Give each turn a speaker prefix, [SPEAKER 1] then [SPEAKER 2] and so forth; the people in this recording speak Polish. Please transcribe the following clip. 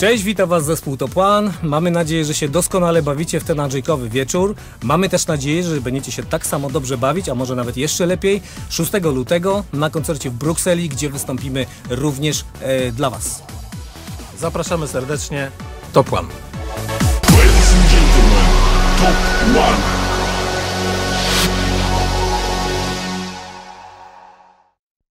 [SPEAKER 1] Cześć, witam Was zespół Top One. Mamy nadzieję, że się doskonale bawicie w ten andrzejkowy wieczór. Mamy też nadzieję, że będziecie się tak samo dobrze bawić, a może nawet jeszcze lepiej 6 lutego na koncercie w Brukseli, gdzie wystąpimy również dla Was.
[SPEAKER 2] Zapraszamy serdecznie. Top One.
[SPEAKER 3] Ladies and gentlemen, Top One.